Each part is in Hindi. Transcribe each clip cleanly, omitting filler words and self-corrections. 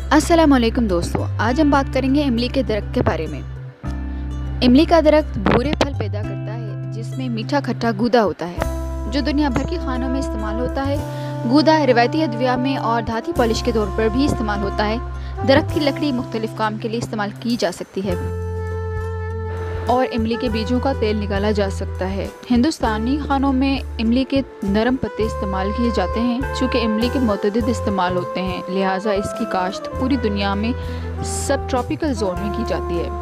अस्सलामुअलैकुम दोस्तों, आज हम बात करेंगे इमली के दरख्त के बारे में। इमली का दरख्त भूरे फल पैदा करता है जिसमें मीठा खट्टा गूदा होता है जो दुनिया भर के खानों में इस्तेमाल होता है। गूदा रिवायती अदविया में और धाती पॉलिश के तौर पर भी इस्तेमाल होता है। दरख्त की लकड़ी मुख्तलिफ काम के लिए इस्तेमाल की जा सकती है और इमली के बीजों का तेल निकाला जा सकता है। हिंदुस्तानी खानों में इमली के नरम पत्ते इस्तेमाल किए जाते हैं। चूँकि इमली के मुतअद्दिद इस्तेमाल होते हैं, लिहाजा इसकी काश्त पूरी दुनिया में सब ट्रॉपिकल जोन में की जाती है।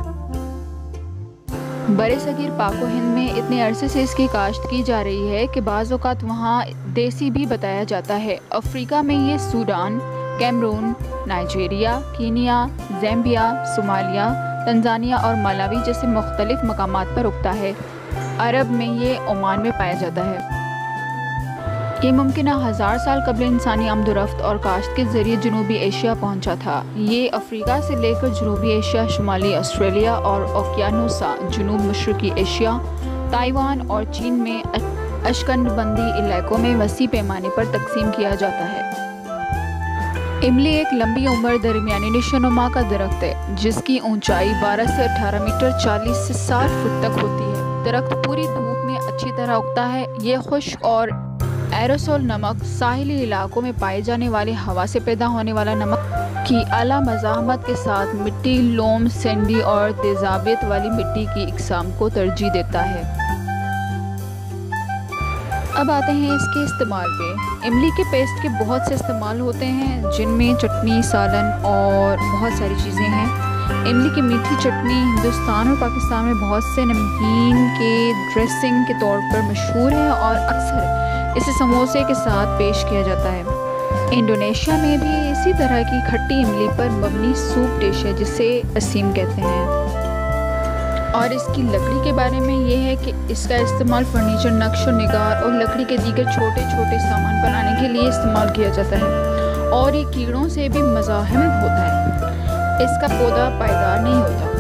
बरे सगीर पाको हिंद में इतने अरसे से इसकी काश्त की जा रही है कि बाज़ औक़ात वहाँ देसी भी बताया जाता है। अफ्रीका में ये Sudan, Cameroon, Nigeria, Kenya, Zambia, Somalia, Tanzania और मलावी जैसे मुख्तलिफ मकामात पर उगता है। अरब में ये ओमान में पाया जाता है। ये मुमकिन 1000 साल कबल इंसानी आमदोरफ्त और काश्त के ज़रिए जनूबी एशिया पहुंचा था। ये अफ्रीका से लेकर जनूबी एशिया, शुमाली ऑस्ट्रेलिया और ओकियानूसा, जनूब मशरक़ी एशिया, ताइवान और चीन में अशकनबंदी इलाकों में वसी पैमाने पर तकसीम किया जाता है। इमली एक लंबी उम्र दरमियानी निशोनुमा का दरख्त है जिसकी ऊंचाई 12 से 18 मीटर 40 से 60 फुट तक होती है। दरख्त पूरी धूप में अच्छी तरह उगता है। ये खुश्क और एरोसोल नमक, साहिली इलाकों में पाए जाने वाले हवा से पैदा होने वाला नमक की आला मज़ाहमत के साथ मिट्टी, लोम, सैंडी और तेजाबियत वाली मिट्टी की इकसाम को तरजीह देता है। अब आते हैं इसके इस्तेमाल पे। इमली के पेस्ट के बहुत से इस्तेमाल होते हैं जिनमें चटनी, सालन और बहुत सारी चीज़ें हैं। इमली की मीठी चटनी हिंदुस्तान और पाकिस्तान में बहुत से नमकीन के ड्रेसिंग के तौर पर मशहूर है और अक्सर इसे समोसे के साथ पेश किया जाता है। इंडोनेशिया में भी इसी तरह की खट्टी इमली पर मबनी सूप डिश है जिसे असीम कहते हैं। और इसकी लकड़ी के बारे में ये है कि इसका इस्तेमाल फर्नीचर, नक्श और निगार और लकड़ी के दीगर छोटे छोटे सामान बनाने के लिए इस्तेमाल किया जाता है और ये कीड़ों से भी मुज़ाहिम होता है। इसका पौधा पायदार नहीं होता।